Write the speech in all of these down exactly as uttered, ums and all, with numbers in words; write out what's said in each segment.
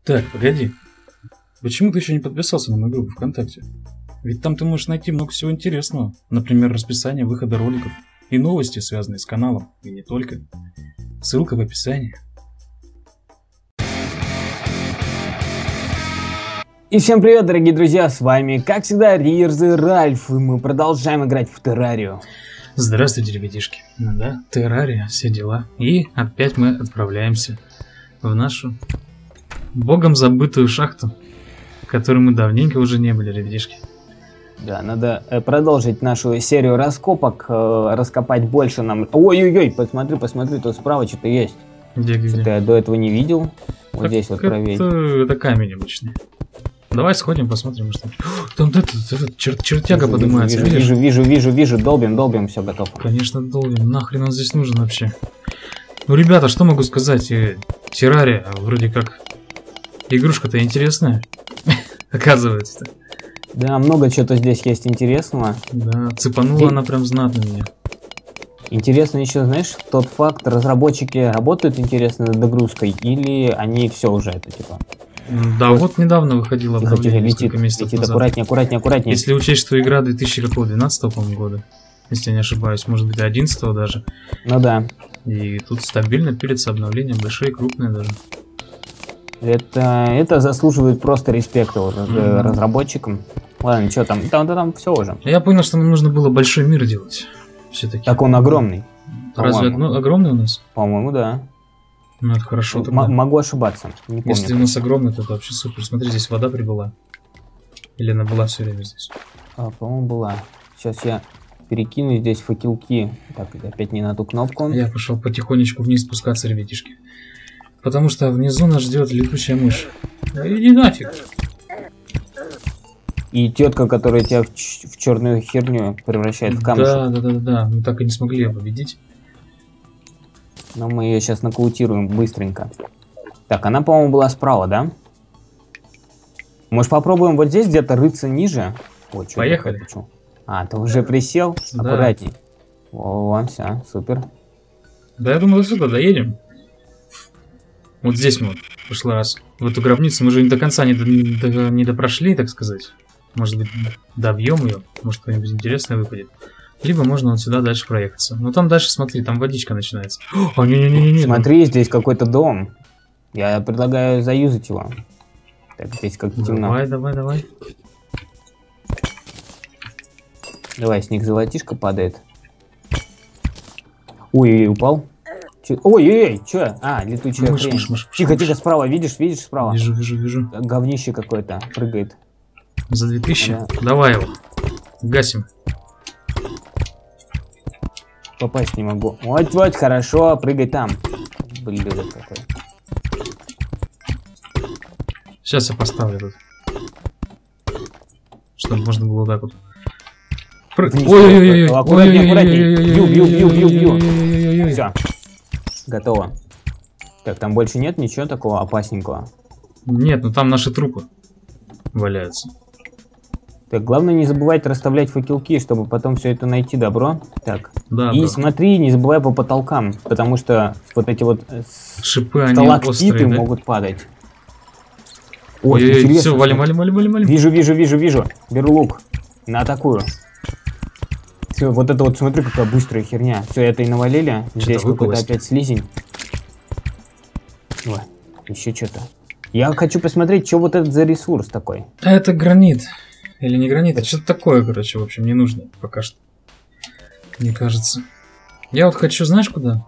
Так, погоди. Почему ты еще не подписался на мою группу ВКонтакте? Ведь там ты можешь найти много всего интересного. Например, расписание выхода роликов и новости, связанные с каналом, и не только. Ссылка в описании. И всем привет, дорогие друзья, с вами, как всегда, Риерс и Ральф, и мы продолжаем играть в Террарию. Здравствуйте, ребятишки. Ну да, Террария, все дела. И опять мы отправляемся в нашу богом забытую шахту, в которой мы давненько уже не были, ребятишки. Да, надо э, продолжить нашу серию раскопок, э, раскопать больше нам. Ой-ой-ой, посмотри, посмотри, тут справа что-то есть. Где, где? Что-то я до этого не видел. Вот так, здесь вот это, правее. Это камень обычный. Давай сходим, посмотрим, что там. Там этот, этот чер чертяга вижу, поднимается. Вижу, вижу, вижу, вижу, вижу, долбим, долбим, все готов. Конечно, долбим. Нахрен он здесь нужен вообще? Ну, ребята, что могу сказать? Террария, вроде как игрушка-то интересная, оказывается. Да, много чего-то здесь есть интересного. Да, цепанула И... она прям знатно меня. Интересно еще, знаешь, тот факт, разработчики работают интересно над догрузкой, или они все уже это типа... Да, вот, вот недавно выходило тихо, обновление, тихо, несколько летит, месяцев летит, назад. аккуратнее, аккуратнее, аккуратнее. Если учесть, что игра две тысячи двенадцатого, по-моему, года, если я не ошибаюсь, может быть, одиннадцатого даже. Ну да. И тут стабильно пилится обновления, большие, крупные даже. Это, это заслуживает просто респекта вот, mm-hmm. разработчикам. Ладно, что там? Там, там все уже. Я понял, что нам нужно было большой мир делать. Все-таки. Так он огромный. Разве одно, огромный у нас? По-моему, да. Ну, это хорошо. М могу ошибаться. Не помню. Если у нас огромный, то это вообще супер. Смотри, здесь вода прибыла. Или она была все время здесь? А, по-моему, была. Сейчас я перекину здесь факелки. Так, опять не на ту кнопку. Я пошел потихонечку вниз спускаться, ребятишки. Потому что внизу нас ждет летучая мышь. Да иди нафиг. И тетка, которая тебя в, в черную херню превращает в камушек. Да, да, да, да, да. Мы так и не смогли ее победить. Но мы ее сейчас нокаутируем быстренько. Так, она, по-моему, была справа, да? Может, попробуем вот здесь где-то рыться ниже? О, поехали. А, ты уже присел? Да. Аккуратней. О, все, супер. Да, я думаю, сюда доедем. Вот здесь мы вот, в прошлый раз. В эту гробницу мы же не до конца не, до, не, до, не допрошли, так сказать. Может быть, добьем ее. Может, что-нибудь интересное выпадет. Либо можно вот сюда дальше проехаться. Но там дальше, смотри, там водичка начинается. О, не-не-не-не. Смотри, здесь какой-то дом. Я предлагаю заюзать его. Так, здесь как-то темно. Давай, давай, давай. Давай, с них золотишко падает. Ой, упал. Ой-ой-ой, что? А, летучая мышь, хрень. Мышь, мышь, тихо, мышь. тихо, справа, видишь, видишь, справа? Вижу, вижу, вижу. Говнище какое-то прыгает. За две тысячи? Ага. Давай его. Гасим. Попасть не могу. Вот, вот, хорошо, прыгай там. Блин, какой. Сейчас я поставлю тут. Чтобы можно было так вот. Ой-ой-ой, аккуратнее, аккуратнее. Бью, бью, бью, бью, бью. Все. Готово. Так, там больше нет ничего такого опасненького? Нет, ну там наши трупы валяются. Так, главное не забывать расставлять факелки, чтобы потом все это найти, добро. Так, да, и да. смотри, не забывай по потолкам, потому что вот эти вот шипы, они сталактиты острые, да? могут падать. Ой, ой, ой, все, валим, валим, валим, валим, валим. Вижу, вижу, вижу, вижу. Беру лук. На атакую. Все, вот это вот, смотри, какая быстрая херня. Все, это и навалили. Здесь какой-то опять слизень. Ой, еще что-то. Я хочу посмотреть, что вот это за ресурс такой. А это гранит. Или не гранит, а что-то такое, короче, в общем, не нужно пока что. Мне кажется. Я вот хочу, знаешь, куда?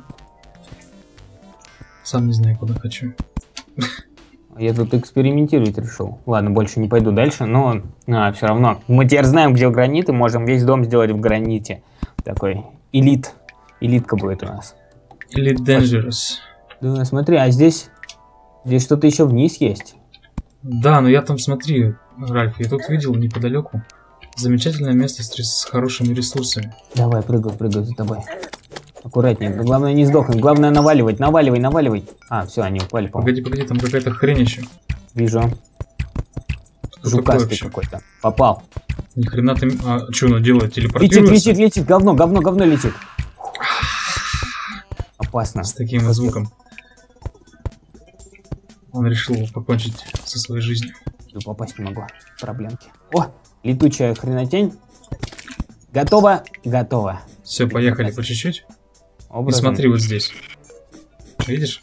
Сам не знаю, куда хочу. Я тут экспериментировать решил. Ладно, больше не пойду дальше, но а, все равно. Мы теперь знаем, где гранит, и можем весь дом сделать в граните. Такой элит. Элитка будет у нас. Elite Dangerous. Да, смотри, а здесь... Здесь что-то еще вниз есть. Да, но я там, смотри, Ральф, я тут видел неподалеку замечательное место с, с хорошими ресурсами. Давай, прыгай, прыгай за тобой. Аккуратнее. Главное не сдохнуть. Главное наваливать, наваливай, наваливай. А, все, они упали, по-моему. Погоди, погоди, там какая-то хрень еще. Вижу. Что жукастый какой-то. Попал. Ни хрена ты... А, что она делает? Телепортируется? Летит, летит, летит. Говно, говно, говно летит. Опасно. С таким звуком. Он решил покончить со своей жизнью. Я попасть не могу. Проблемки. О, летучая хренотень. Готово, готово. Все, поехали по чуть-чуть. И смотри вот здесь. Видишь?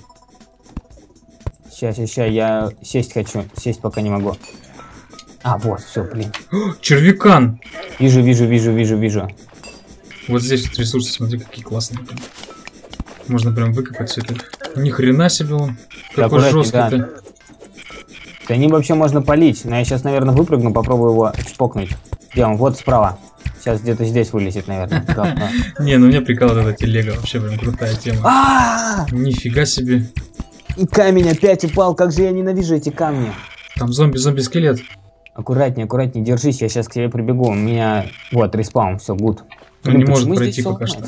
Сейчас, сейчас, я сесть хочу. Сесть пока не могу. А, вот, все, блин. Червякан! Вижу, вижу, вижу, вижу, вижу. Вот здесь вот ресурсы, смотри, какие классные. Можно прям выкопать все это. Ни хрена себе он. Какой жесткий-то. Да. Да не вообще можно полить. Но я сейчас, наверное, выпрыгну, попробую его чпокнуть. Где он? Вот справа. Сейчас где-то здесь вылезет, наверное. Не, ну меня прикалывает эта телега. Вообще прям крутая тема. Нифига себе. И камень опять упал. Как же я ненавижу эти камни. Там зомби, зомби-скелет. Аккуратнее, аккуратнее, держись, я сейчас к тебе прибегу. У меня... Вот, респаун, все, гуд. Он не может пройти пока что.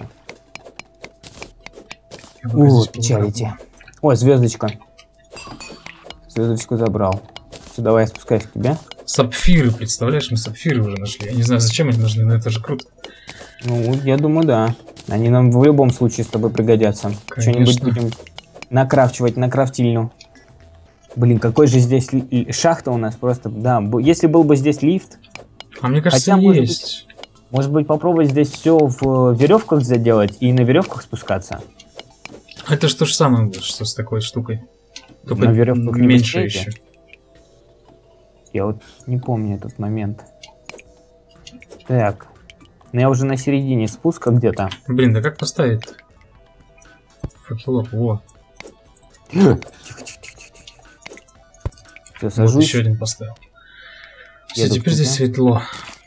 О, печалите. О, звездочка. Звездочку забрал. Все, давай я спускаюсь к тебе. Сапфиры, представляешь, мы сапфиры уже нашли. Я не знаю, зачем они нужны, но это же круто. Ну, я думаю, да. Они нам в любом случае с тобой пригодятся. Что-нибудь будем накрафчивать, на крафтильну. Блин, какой же здесь шахта у нас просто. Да, если был бы здесь лифт. А мне кажется, хотя, есть. Может быть, может быть, попробовать здесь все в веревках заделать и на веревках спускаться. Это же то же самое будет, что с такой штукой. Только на веревках меньше еще. Я вот не помню этот момент. Так. Ну я уже на середине спуска где-то. Блин, да как поставить? Факелок, во. Тихо, тихо, тихо, тихо. Все, сажусь. Вот еще один поставил. Все, теперь туда. Здесь светло.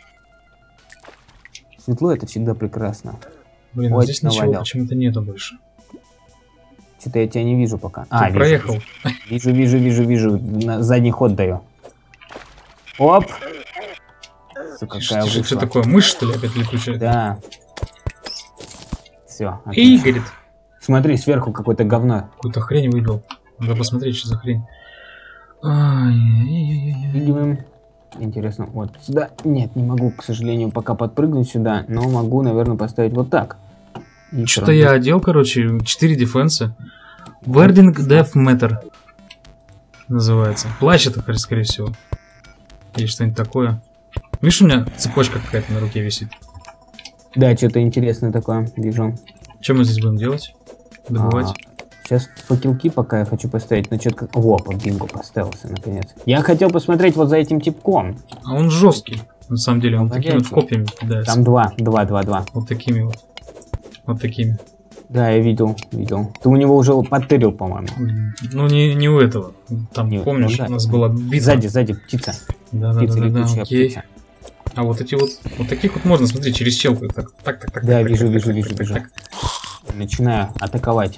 Светло это всегда прекрасно. Блин, а здесь навалял. Ничего почему-то нету больше. Что-то я тебя не вижу пока. Ты а, проехал. Вижу, вижу, вижу, вижу. На задний ход даю. Оп! Сука, какая вышла. Что такое? Мышь, что ли, опять летучая? Да. Все. Эй, говорит. Смотри, сверху какое-то говно. Какую-то хрень выбил. Надо посмотреть, что за хрень. Видим. Интересно, вот сюда. Нет, не могу, к сожалению, пока подпрыгнуть сюда. Но могу, наверное, поставить вот так. Что-то я одел, короче, четыре дефенса. Warding Death Matter называется. Плащ это, скорее всего. Или что-нибудь такое. Видишь, у меня цепочка какая-то на руке висит. Да, что-то интересное такое, вижу. Что мы здесь будем делать? Добывать? А, сейчас факелки пока я хочу поставить. Но что-то как... Во, под бинго поставился, наконец. Я хотел посмотреть вот за этим типком. А он жесткий. На самом деле, он, он такими вот копьями кидается. Там два, два, два, два. Вот такими вот. Вот такими. Да, я видел, видел. Ты у него уже подтырил, по-моему. Ну, не, не у этого. Там, не, помнишь, ну, да. У нас была битва. Сзади, сзади, птица. Да, да, птица, да, да, да, окей. Птица. А вот эти вот, вот таких вот можно, смотри, через щелку. Так, так, так, так. Да, так, вижу, так, вижу, так, вижу, так, вижу. Так, так. Начинаю атаковать.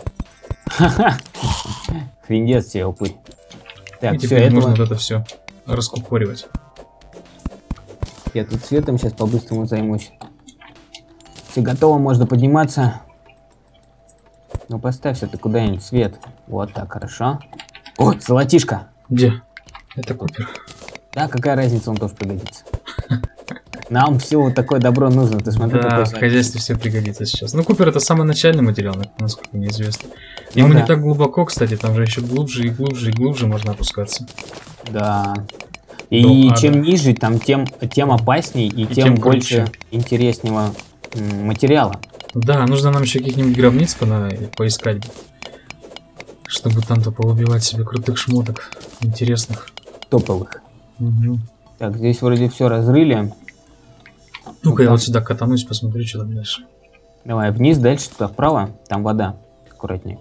Хрендец тебе, упырь. Так, и теперь можно вот это все раскупоривать. Я тут светом сейчас по-быстрому займусь. Все готово, можно подниматься. Ну поставься ты куда-нибудь свет. Вот так, хорошо. О, золотишко. Где? Это Купер. Да, какая разница, он тоже пригодится. Нам все вот такое добро нужно. Ты смотри, да, в хозяйстве все пригодится сейчас. Ну, Купер это самый начальный материал, насколько мне известно. Ему ну, да. не так глубоко, кстати, там же еще глубже и глубже и глубже можно опускаться. Да. И До чем ада. ниже, там тем, тем опасней и, и тем, тем больше интереснего материала. Да, нужно нам еще каких-нибудь гробниц по поискать, чтобы там-то поубивать себе крутых шмоток, интересных. Топовых. Угу. Так, здесь вроде все разрыли. Ну-ка, я вот сюда катанусь, посмотрю, что там дальше. Давай, вниз, дальше, туда вправо, там вода. Аккуратнее.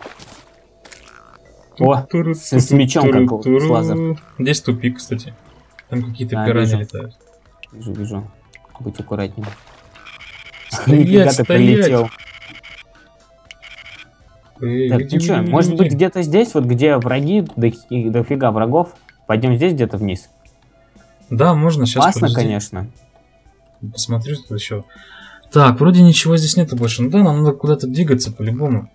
О, с, с мечом как с лазер. Здесь тупик, кстати. Там какие-то пираньи летают. Вижу, вижу. Будь аккуратнее. Стоять, стоять. Эй, так, ну что, может быть где-то здесь, вот где враги, дофига врагов, пойдем здесь где-то вниз? Да, можно, сейчас. Опасно, подожди. Конечно. Посмотрю тут еще. Так, вроде ничего здесь нету больше. Ну да, нам надо куда-то двигаться по-любому.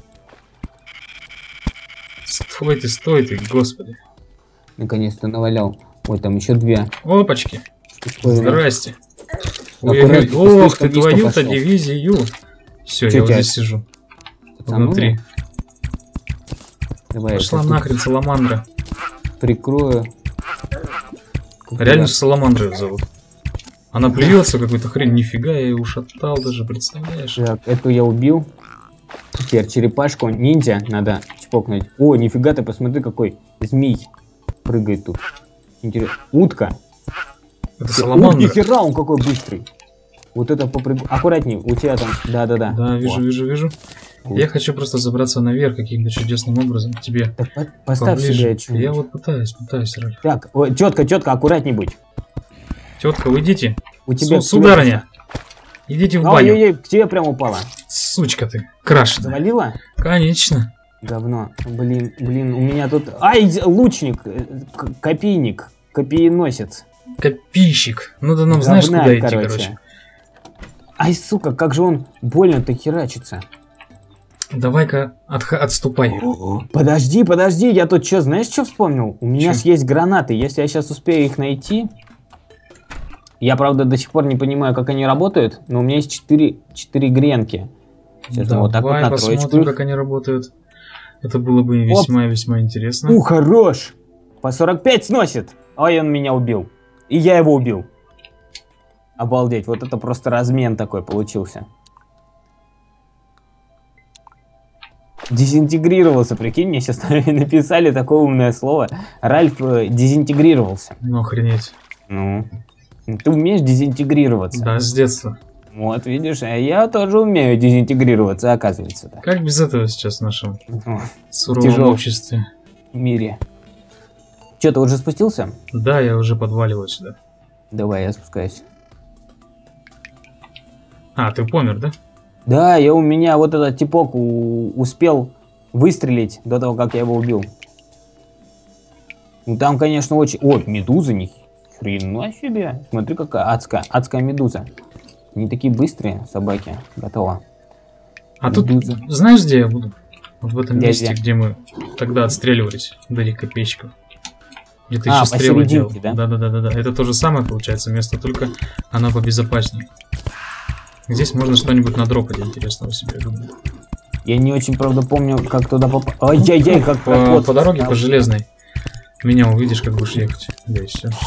Стой ты, стой ты, господи. Наконец-то навалял. Ой, там еще две. Опачки. Здрасте. Ой, ой, ой, ох ты, твою-то дивизию. Все, я вот здесь сижу. Внутри. Давай, Пошла я нахрен саламандра. прикрою. Реально же саламандра ее зовут. Она плюется какой-то хрень. Нифига, я ее ушатал даже, представляешь? Так, эту я убил. Теперь черепашку ниндзя надо чпокнуть. О, нифига ты, посмотри, какой змей прыгает тут. Интересно. Утка. Это Ух, саламандра. нихера, он какой быстрый. Вот это попрыг... Аккуратней, у тебя там... Да-да-да. Да, вижу, О. вижу, вижу. Вот. Я хочу просто забраться наверх каким-то чудесным образом к тебе. Так, по- поставь поближе. себе что-нибудь. Я вот пытаюсь, пытаюсь, Ральф. Так, о, тетка, тетка, аккуратней будь. Тетка, уйдите. У тебя... Су- Сударыня, идите в баню. Ой-ой-ой, к тебе прям упала. Сучка ты, крашеная. Завалила? Конечно. Говно. Блин, блин, у меня тут... Ай, лучник, э, к- копейник, копиеносец. Копийщик. Ну да нам знаешь, Говна, куда идти, короче. Ай, сука, как же он больно-то херачится. Давай-ка отх- отступай. Подожди, подожди, я тут что, знаешь, что вспомнил? У меня Чё? ж есть гранаты, если я сейчас успею их найти... Я, правда, до сих пор не понимаю, как они работают, но у меня есть четыре, четыре гренки. Сейчас мы вот так вот Давай на посмотрим, троечку. как они работают. Это было бы весьма-весьма интересно. У, хорош! По сорок пять сносит! Ой, он меня убил. И я его убил. Обалдеть, вот это просто размен такой получился. Дезинтегрировался, прикинь, мне сейчас написали такое умное слово. Ральф э, дезинтегрировался. Ну охренеть. Ну, ты умеешь дезинтегрироваться? Да, с детства. Вот, видишь, а я тоже умею дезинтегрироваться, оказывается. -то. Как без этого сейчас в нашем О, суровом Тяжело. обществе? в мире. Че, ты уже спустился? Да, я уже подваливаю сюда. Давай, я спускаюсь. А, ты помер, да? Да, я у меня вот этот типок у- успел выстрелить до того, как я его убил. Ну там, конечно, очень... О, медуза, ни хрена себе. Смотри, какая адская, адская медуза. Они такие быстрые, собаки. Готово. А тут, Медуза. знаешь, где я буду? Вот в этом Где, месте, где? где мы тогда отстреливались до этих копейщиков. Где ты А, еще стрелы делал. посерединке, да? Да-да-да-да. Это то же самое, получается, место, только оно побезопаснее. Здесь можно что-нибудь надропать интересного себе, я думаю. Я не очень, правда, помню, как туда попасть. Ай-яй-яй, как По, проход по дороге, стал. по железной. Меня увидишь, как будешь ехать. Да и все.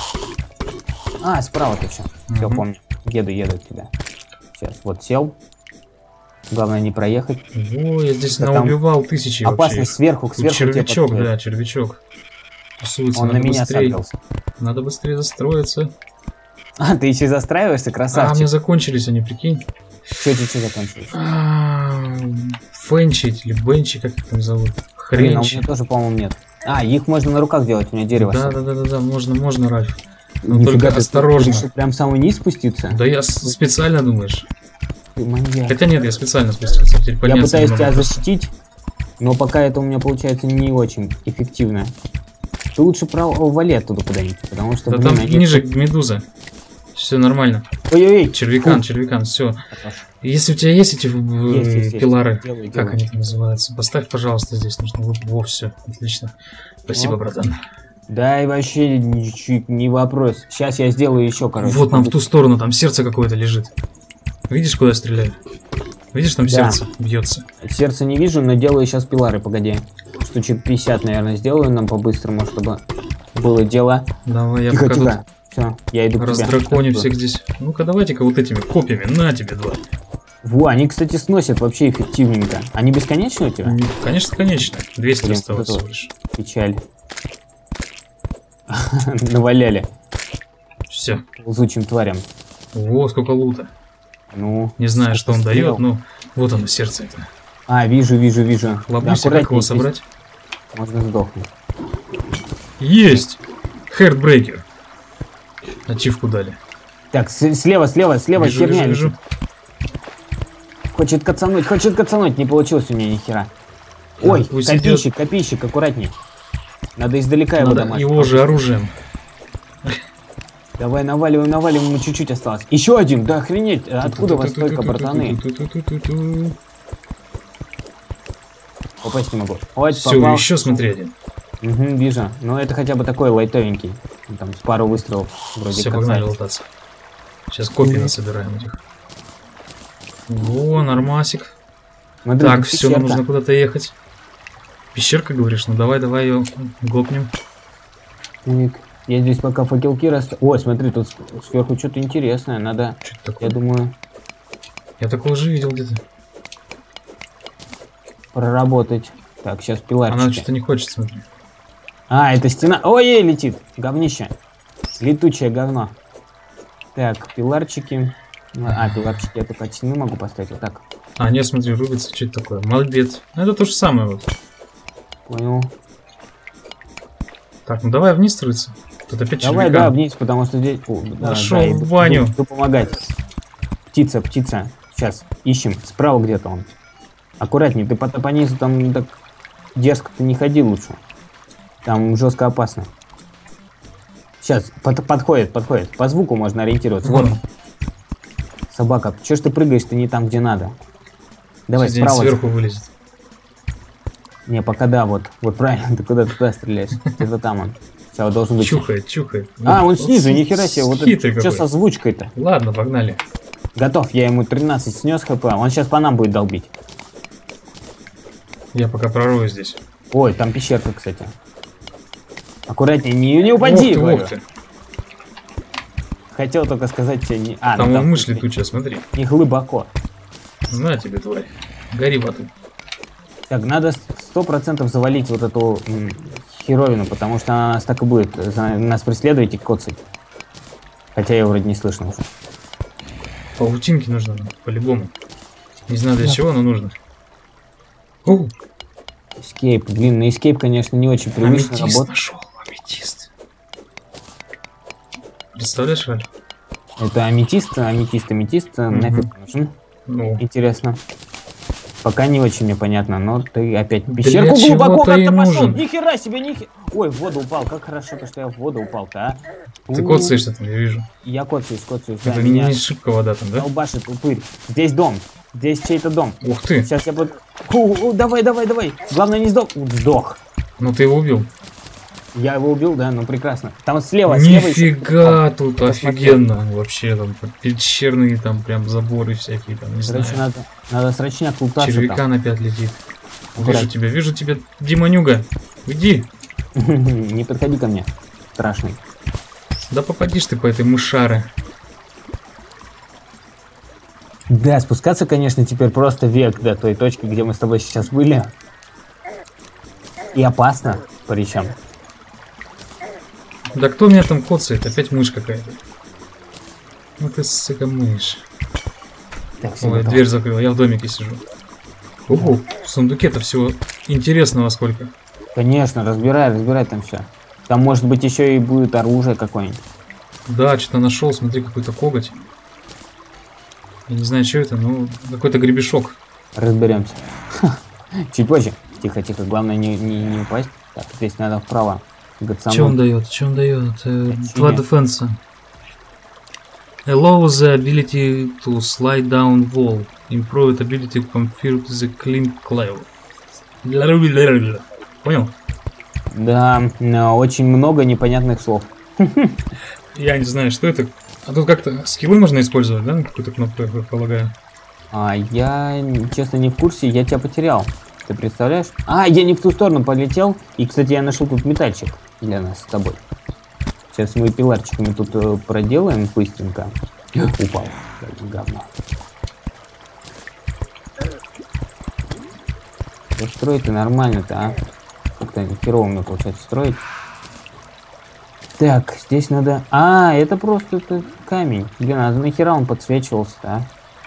А, справа ты что? Все, Мгм. помню. Еду, еду от тебя. Сейчас, вот сел. Главное не проехать. О, я здесь Да там наубивал тысячи Опасность вообще. сверху, Тут сверху тебе червячок, подходит. да, червячок. Тусуется, Он на надо меня быстрее. сагрился. Надо быстрее застроиться. А, ты еще застраиваешься, А, красавчик. мне закончились они, прикинь. Что ты что закончилось? А, Фенчить или бенчи, как их там зовут? Блин, а у Хренчи. меня тоже, по-моему, нет. А, их можно на руках делать, у меня дерево. Да, стоит. да, да, да, да, можно, можно, Ральф. Но Нифига только ты, осторожно. ты решил прям в самый низ спуститься? Да я с- специально, думаешь? Ты маньяк. Хотя нет, я специально спустился. Теперь Я подняться пытаюсь немного тебя просто. защитить, но пока это у меня получается не очень эффективно. Ты лучше провали оттуда куда-нибудь, потому что, Да блин, там они- ниже медуза. Все нормально. Ой-ой-ой. Червякан, Фу. червякан, все. Хорошо. Если у тебя есть эти э, Есть, есть, есть. пилары, Делаю, как делаю. они там называются, поставь, пожалуйста, здесь нужно. Во, во, все, отлично. Спасибо, Вот. братан. Да, и вообще ничуть не вопрос. Сейчас я сделаю еще, короче. Вот нам в ту сторону, там сердце какое-то лежит. Видишь, куда я стреляю? Видишь, там Да. сердце бьется. Сердце не вижу, но делаю сейчас пилары, погоди. Штучек пятьдесят, наверное, сделаю нам по-быстрому, чтобы было дело. Давай, я Тихо, пока тихо. Все, я иду тут к тебе. раздраконю Так, всех здесь. Ну-ка, давайте-ка вот этими копьями. На тебе два. Во, они, кстати, сносят вообще эффективненько. Они бесконечные у тебя? М, Конечно, конечно. двести Блин, осталось вот это всего лишь. Печаль. Наваляли Все. ползучим тварям. Во, сколько лута. Ну, Не знаю, что он сколько дает, стрел. но вот оно, сердце это. А, вижу, вижу, вижу. Лобуся, Да, как его аккуратней, собрать? здесь можно сдохнуть. Есть! Хердбрейкер. Ачивку дали. Так, с- слева, слева, слева Вижу, херня. вижу, летит. вижу. Хочет кацануть, хочет кацануть. Не получилось у меня ни хера. Так, Ой, пусть копейщик, копейщик, аккуратней. Надо издалека его Надо домашнего. его же оружием. Давай, наваливаем, наваливаем, ему чуть-чуть осталось. Еще один, да охренеть. Откуда вас столько, братаны? Попасть не могу. Вот, Все, попал. еще смотри один. Угу, вижу. Но это хотя бы такой лайтовенький. Там с пару выстрелов вроде Все, как. погнали лутаться. Сейчас копии насобираем этих. Во, нормасик. Смотри, Так, тут все, нам пещерка. нужно куда-то ехать. Пещерка, говоришь? Ну давай, давай ее гопнем. Так, я здесь пока факелки расту. Ой, смотри, тут сверху что-то интересное. Надо, я думаю... Я такого уже видел где-то. Проработать. Так, сейчас пиларчики. Она что-то не хочет, смотри. А, это стена. Ой, летит. Говнище. Летучее говно. Так, пиларчики. А, пиларчики я только от стены могу поставить. Вот так. А, нет, смотри, рубится. Что это такое? Молодец. Ну, это то же самое вот. Понял. Так, ну давай вниз рыться. Тут опять Давай, червяка. да, вниз, потому что здесь... О, да, Нашел да, иду, Ваню. иду, иду помогать. Птица, птица. Сейчас, ищем. Справа где-то он. Аккуратней, ты по, по низу там так дерзко ты не ходи лучше. Там жестко опасно. Сейчас, под, подходит, подходит. По звуку можно ориентироваться. Вот. Собака, чё ж ты прыгаешь, ты не там, где надо. Давай, Здесь справа. сверху вылезет. Не, пока да, вот. Вот правильно, ты куда туда стреляешь. Где-то там он. Сейчас должен быть. Чухает, чухает. А, он Вот снизу, нихера себе. Вот это, что с озвучкой-то? Ладно, погнали. Готов, я ему тринадцать снес хп. Он сейчас по нам будет долбить. Я пока пророю здесь. Ой, там пещерка, кстати. Аккуратнее, не, не упади. Ох ты, ох ты. Хотел только сказать тебе не... А, там ну, там мышь летучая, смотри. Не глубоко. На тебе, тварь. Гори в аду. Так, надо сто процентов завалить вот эту м, херовину, потому что она нас так и будет. За, нас преследует и коцать. Хотя ее вроде не слышно уже. Паутинки нужно, по-любому. Не знаю для да. чего, но нужно. О! Эскейп. Блин, на эскейп, конечно, не очень привычно работать. Аметист нашел, аметист. Представляешь, Аль? Это аметист, аметист, аметист. Mm-hmm. Нафиг нужен? Ну. Интересно. Пока не очень мне понятно, но ты опять пещерку для глубоко как-то пошел. Нужен. Нихера себе, нихера. Ой, в воду упал. Как хорошо-то, что я в воду упал-то, а. Ты коцаешься там, я вижу. Я коцаюсь, коцаюсь. Это да, не, меня... не шибко вода там, да? Долбашит упырь. Здесь дом. Здесь чей-то дом. Ух ты. Сейчас я буду... У, у, давай, давай, давай. Главное не сдох. Сдох. Ну ты его убил. Я его убил, да, ну прекрасно. Там слева, Нифига слева еще... тут посмотри. Офигенно. Вообще там пещерные там прям заборы всякие там, не Короче, знаю. надо, надо срочняк лутаться. Червяка там. на пять летит. Аккурат. Вижу тебя, вижу тебя, Димонюга. Уйди. Не подходи ко мне. Страшный. Да попадишь ты по этой мышаре. Да, спускаться, конечно, теперь просто век до той точки, где мы с тобой сейчас были. И опасно, причем. Да кто меня там коцает? Опять мышь какая-то. Ну ты, сука, мышь. Так, ой, готово. Дверь закрыла, я в домике сижу. Ого, в сундуке-то всего интересного сколько. Конечно, разбирай, разбирай там все. Там может быть еще и будет оружие какое-нибудь. Да, что-то нашел, смотри, какой-то коготь. Я не знаю, что это, но какой-то гребешок. Разберемся. Чуть позже. Тихо, тихо, главное не, не, не упасть. Так, здесь надо вправо. Что он дает? Что он дает? Два дефенса. Allow the ability to slide down wall. Improved ability to convert the clean claw. Понял? Да, но очень много непонятных слов. Я не знаю, что это. А тут как-то скиллы можно использовать, да? Какую-то кнопку, я полагаю. А я, честно, не в курсе, я тебя потерял. Ты представляешь? А, я не в ту сторону полетел. И, кстати, я нашел тут метальчик для нас с тобой. Сейчас мы пиларчиками тут э, проделаем быстренько. Упал. Говно. Да строить-то нормально-то, а? Как-то херово мне получается строить. Так, здесь надо... А, это просто это камень. Блин, а нахера он подсвечивался-то, а?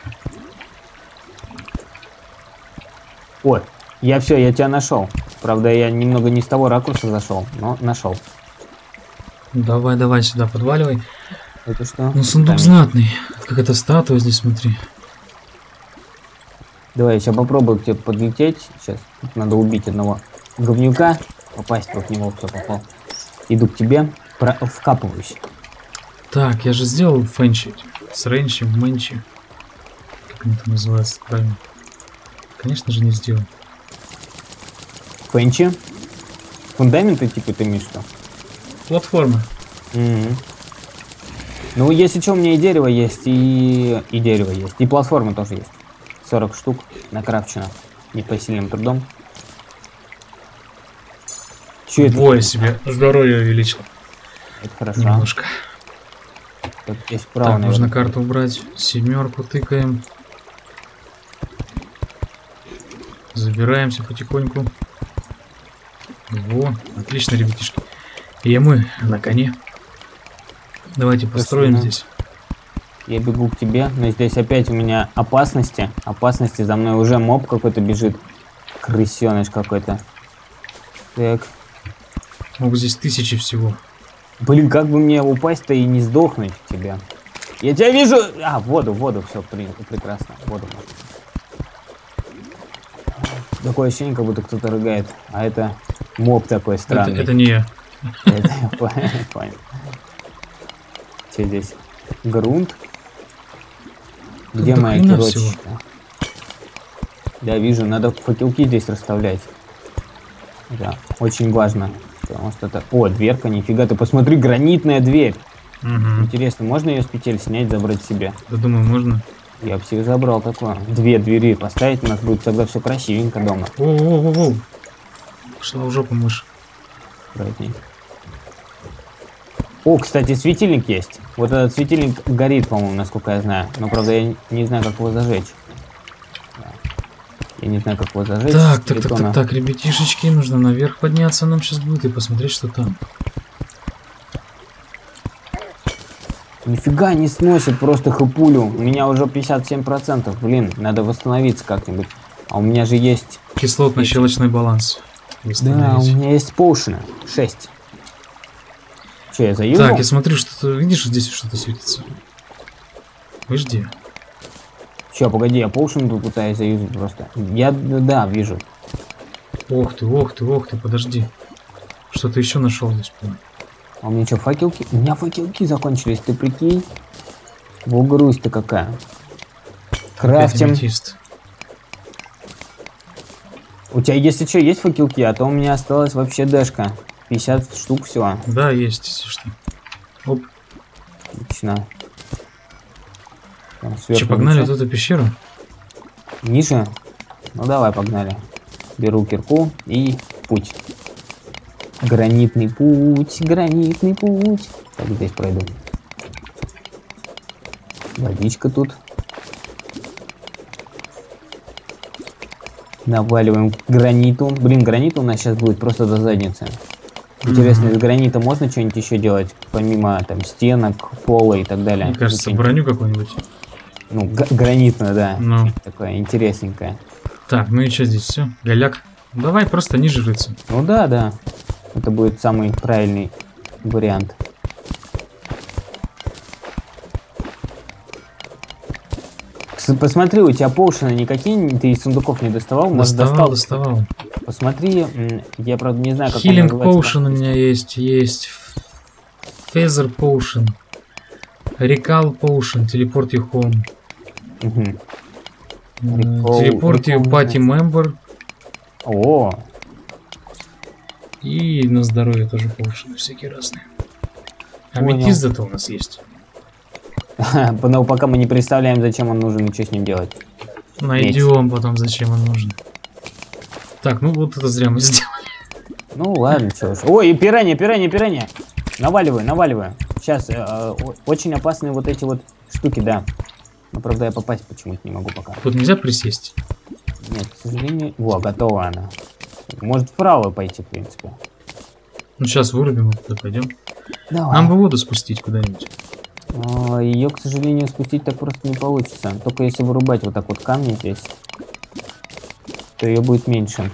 Ой, я все, я тебя нашел. Правда, я немного не с того ракурса зашел, но нашел. Давай, давай сюда, подваливай. Это что? Ну, сундук камень. Знатный. Какая-то статуя здесь, смотри. Давай, я сейчас попробую к тебе подлететь. Сейчас тут надо убить одного говнюка. Попасть в него, все, попал. Иду к тебе, про... вкапываюсь. Так, я же сделал фенчи. С ренчи, мэнчи. Как они там называются правильно? Конечно же не сделал. Фенчи? Фундаменты типа ты имеешь что? Платформа. Mm-hmm. Ну, если что, у меня и дерево есть, и... и дерево есть, и платформа тоже есть. сорок штук накрафчено непосильным трудом. Че это? Двое себе здоровье увеличил. Это хорошо. Немножко. Тут есть право, Так, наверное. нужно карту убрать. Семерку тыкаем. Забираемся потихоньку. Во, отлично, ребятишки. И мы на коне. Давайте построим Спасибо. здесь. Я бегу к тебе, но здесь опять у меня опасности. Опасности, за мной уже моб какой-то бежит. Крысеныш какой-то. Так. Мог здесь тысячи всего. Блин, как бы мне упасть-то и не сдохнуть в тебя. Я тебя вижу! А, воду, воду, все, при... прекрасно. Воду. Такое ощущение, как будто кто-то рыгает. А это моб такой странный. Это, это не я. Это я понял. Что здесь? Грунт? Где Тут моя дохрена кирочка? всего. Да, вижу, надо факелки здесь расставлять. Да, очень важно. Потому что это... О, дверка, нифига, ты посмотри, гранитная дверь. Угу. Интересно, можно ее с петель снять, забрать себе? Я думаю, можно. Я бы себе забрал такое. Две двери поставить, у нас будет тогда все красивенько дома. О-о-о-о. Пошла в жопу мышь. Аккуратней. О, кстати, светильник есть. Вот этот светильник горит, по-моему, насколько я знаю. Но, правда, я не знаю, как его зажечь. Я не знаю, как его зажечь. Так, так, так, так, так, ребятишечки, нужно наверх подняться нам сейчас будет и посмотреть, что там. Нифига не сносит просто хэпулю. У меня уже пятьдесят семь процентов. Блин, надо восстановиться как-нибудь. А у меня же есть... Кислотно-щелочной баланс. Да, у меня есть поушены. шесть. Че, я заюзал? Так, я смотрю, что-то... Видишь, здесь что-то светится? Подожди. Че, погоди, я поушен тут пытаюсь заюзать просто. Я, да, вижу. Ох ты, ох ты, ох ты, подожди. Что-то еще нашел здесь, по-моему. А у меня что, факелки? У меня факелки закончились, ты прикинь? Во грусть-то какая. Крафтим. Аметист. У тебя, если что, есть факелки, а то у меня осталась вообще дэшка. пятьдесят штук всего. Да, есть, если что. Оп. Отлично. Там Че, сверху погнали ничего. вот эту пещеру? Ниже? Ну давай, погнали. Беру кирку и путь. Гранитный путь, гранитный путь. Так, здесь пройду. Водичка тут. Наваливаем к граниту. Блин, гранит у нас сейчас будет просто до задницы. Интересно, Mm-hmm. из гранита можно что-нибудь еще делать, помимо там стенок, пола и так далее? Мне кажется, Ну, броню какую-нибудь. Ну, гранитную, да. Ну. Такое интересненькое. Так, ну и что здесь все? Голяк. Давай просто ниже рыться. Ну да, да. Это будет самый правильный вариант. Кс- Посмотри, у тебя поушены никакие, ты из сундуков не доставал? Может, Доставал, достал? доставал. Посмотри, м, я, правда, не знаю, как он Хилинг называется. поушен у меня есть, есть. Фезер поушен. Рекал поушен, телепорт you home. Мгм. Recall- Телепорт you recall party member. О, И на здоровье тоже поушены всякие разные. Понял. Аметист зато у нас есть. но пока мы не представляем, зачем он нужен и что с ним делать. Найдем потом, зачем он нужен. Так, ну вот это зря мы сделали. Ну ладно, чё уж. Ой, и пиранья, пиранья, пиранья. Наваливаю, наваливаю. Сейчас, э, э, очень опасные вот эти вот штуки, да. Но, правда, я попасть почему-то не могу пока. Тут нельзя присесть. Нет, к сожалению... Во, готова она. Может, вправо пойти, в принципе. Ну сейчас вырубим, вот туда пойдем. Давай. Нам бы воду спустить куда-нибудь. Ее, к сожалению, спустить так просто не получится. Только если вырубать вот так вот камни здесь, то ее будет меньше.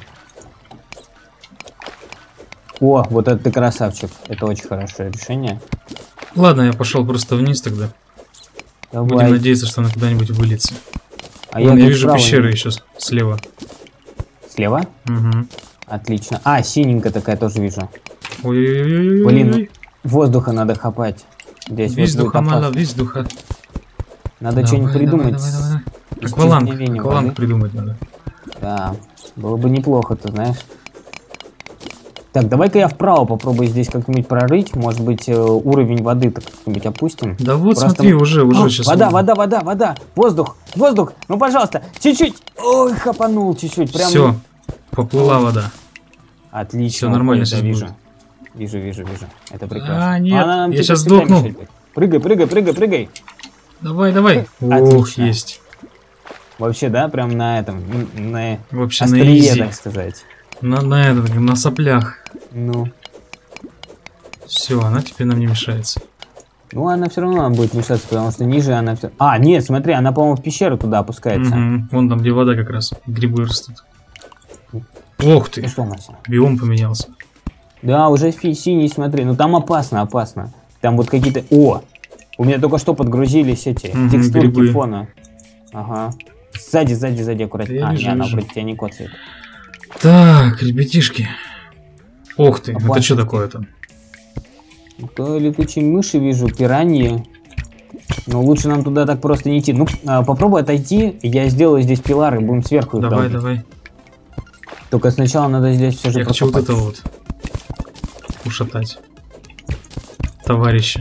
О, вот это ты красавчик. Это очень хорошее решение. Ладно, я пошел просто вниз тогда. Давай. Будем надеяться, что она куда-нибудь выльется. А Вон, я, тут вижу справа пещеры не- еще с- слева. Слева? Угу. Отлично. А, синенькая такая тоже вижу. Ой-ой-ой. Блин, воздуха надо хапать. Здесь вот Воздуха будет мало, опасно. воздуха. Надо Давай, что-нибудь давай, придумать. давай, давай, давай. из Акваланг, исчезновения акваланг воды. придумать надо. Да, было бы неплохо, ты знаешь. Так, давай-ка я вправо попробую здесь как-нибудь прорыть. Может быть, э, уровень воды так как-нибудь опустим. Да вот, Просто смотри, мы- уже, уже О, сейчас. вода, вода, вода, вода. Воздух, воздух. Ну, пожалуйста, чуть-чуть. Ой, хапанул чуть-чуть. Прям... Все, поплыла вода. Отлично. Все нормально уходит, сейчас да, вижу. будет. Вижу, вижу, вижу. Это прекрасно. А, нет, Она нам я теперь сейчас всегда сдохну. мешать будет. Прыгай, прыгай, прыгай, прыгай. Давай, давай. Отлично. Ох, есть. Вообще, да, прям на этом, на Вообще на острие, изи. так сказать. На, на этом, на соплях. Ну, Все, она теперь нам не мешается. ну она все равно нам будет мешаться, потому что ниже она все... А, нет, смотри, она, по-моему, в пещеру туда опускается. Угу. Вон там, где вода как раз. Грибы растут. Ох ты. Ну что, Мася? Биом поменялся. Да, уже фи- синий, смотри. Ну там опасно, опасно. Там вот какие-то... О! У меня только что подгрузились эти Мгм, текстурки грибы. фона. Ага. Сзади, сзади, сзади, аккуратнее. Я А, вижу, не, она вижу. вроде тебя не коцает. Так, ребятишки. Ох ты, это Опасности. что такое там? То летучие мыши вижу, пираньи. Но лучше нам туда так просто не идти. Ну, а, попробуй отойти. Я сделаю здесь пилары, будем сверху их Давай, долбить. давай. Только сначала надо здесь все же Я хочу вот прокопать. это вот ушатать. Товарищи.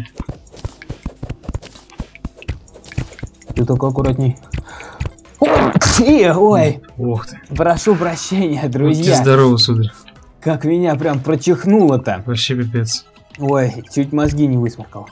Ты только аккуратней. Ой, ой, Ох ты. прошу прощения, Будьте друзья. здоровы, сударь. Как меня прям прочихнуло-то. Вообще пипец. Ой, чуть мозги не высморкал.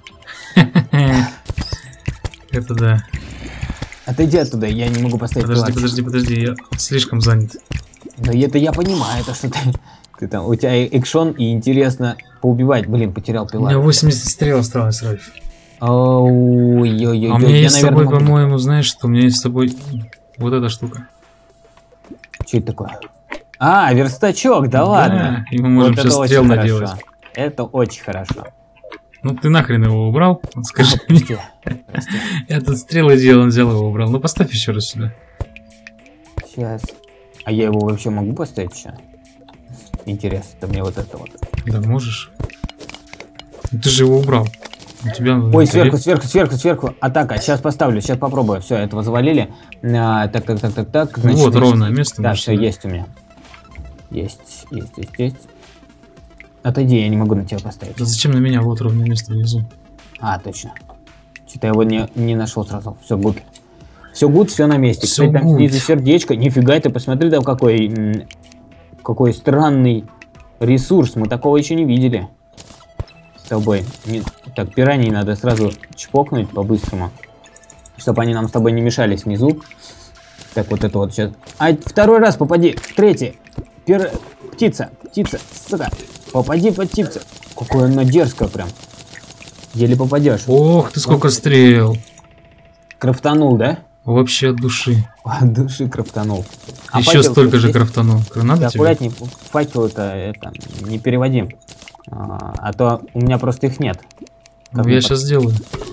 Это да. Отойди оттуда, я не могу поставить Подожди, пилачку. подожди, подожди, я слишком занят. Да это я понимаю, это что ты... Ты там, у тебя экшон и интересно поубивать. Блин, потерял У пилар. меня восемьдесят стрел осталось, Ральф. Ой-ой-ой. А у меня я, есть с наверное, тобой, могу- по-моему, знаешь, что у меня есть с тобой вот эта штука. Что это такое? А, верстачок, да ладно. И мы можем Вот сейчас это стрел очень наделать. хорошо. Это очень хорошо. Ну ты нахрен его убрал? Вот скажи мне. Прости, прости. Я тут стрелы делал, он взял его убрал. Ну поставь еще раз сюда. Сейчас. А я его вообще могу поставить еще? Интересно, мне вот это вот. Да можешь. Ну, ты же его убрал. У тебя... Ой, сверху, сверху, сверху, сверху. Атака. Сейчас поставлю, сейчас попробую. Все, этого завалили. А, так, так, так, так, так. Ну вот, ровное место. Да, можешь все, сюда. есть у меня. Есть, есть, есть, есть. Отойди, я не могу на тебя поставить. Да зачем на меня? Вот ровное место внизу. А, точно. Что-то я его не, не нашел сразу. Все, гуд. Все гуд, все на месте. Всё Кстати, там good. снизу сердечко. Нифига ты, посмотри, там какой, м, какой странный ресурс. Мы такого еще не видели. С тобой. Не- Так, пираний надо сразу чпокнуть по-быстрому. Чтобы они нам с тобой не мешались внизу. Так, вот это вот сейчас. А, второй раз попади. Третий. Пир... Птица. Птица. Сука. Попади под птицу. Какое она дерзкое прям. Еле попадешь. Ох, ты сколько стрел. Крафтанул, да? Вообще от души. От души крафтанул. А Еще факел столько же есть? крафтанул. Надо Да, тебе? аккуратней, факел это, это не переводим. А, а то у меня просто их нет. Ну, Как я мне сейчас сделаю.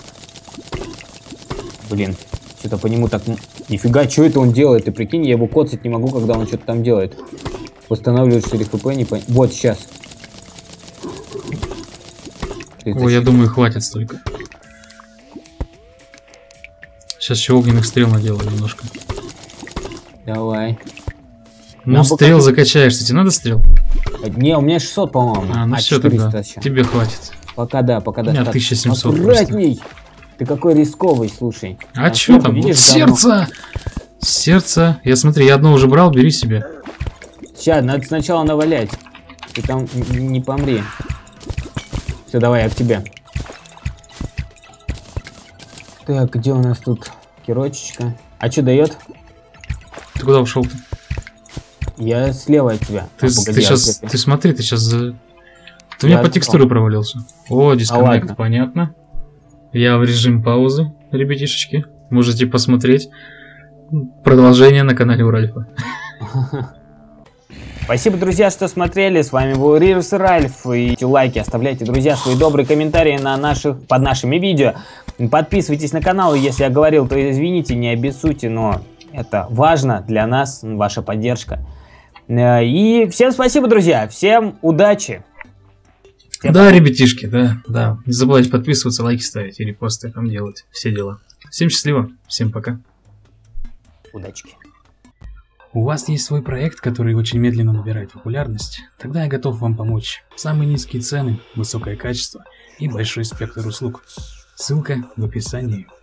Блин, что-то по нему так... м, Нифига, что это он делает? Ты прикинь, я его коцать не могу, когда он что-то там делает. Восстанавливает четыре хп, не пон... Вот, сейчас. Ой, я думаю, хватит столько. Сейчас еще огненных стрел наделаю немножко. Давай. Ну, Нам стрел пока- закачаешься. Тебе надо стрел? Не, у меня шестьсот, по-моему. А, ну все четыреста тогда. сейчас. Тебе хватит. Пока да, пока У меня достаточно. тысяча семьсот Аккуратней. Ты какой рисковый, слушай. А Там что сверху, там? Вот видишь, говно. сердце! Сердце. Я смотри, я одно уже брал, бери себе. Сейчас, надо сначала навалять. Ты там н- не помри. Все, давай, я к тебе. Так, где у нас тут кирочечка? А что дает? Ты куда ушел-то? Я слева от тебя. Ты, А, с- погоди, ты а сейчас, где ты смотри, ты сейчас за... Ты у меня Я по знал. текстуре провалился. О, дисконнект, ладно. понятно. Я в режим паузы, ребятишечки. Можете посмотреть продолжение на канале у Ральфа. Спасибо, друзья, что смотрели. С вами был Рирус и Ральф. И лайки оставляйте, друзья, свои добрые комментарии на наших, под нашими видео. Подписывайтесь на канал. Если я говорил, то извините, не обессудьте, но это важно для нас, ваша поддержка. Э, И всем спасибо, друзья. Всем удачи. Всем Да, ребятишки, да, да. Не забывайте подписываться, лайки ставить и репосты там делать. Все дела. Всем счастливо, всем пока. удачки. У вас есть свой проект, который очень медленно набирает популярность? Тогда я готов вам помочь. Самые низкие цены, высокое качество и большой спектр услуг. Ссылка в описании.